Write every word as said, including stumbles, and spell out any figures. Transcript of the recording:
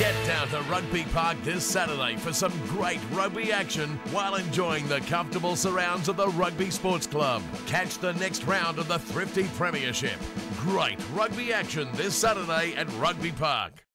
Get down to Rugby Park this Saturday for some great rugby action while enjoying the comfortable surrounds of the Rugby Sports Club. Catch the next round of the Thrifty Premiership. Great rugby action this Saturday at Rugby Park.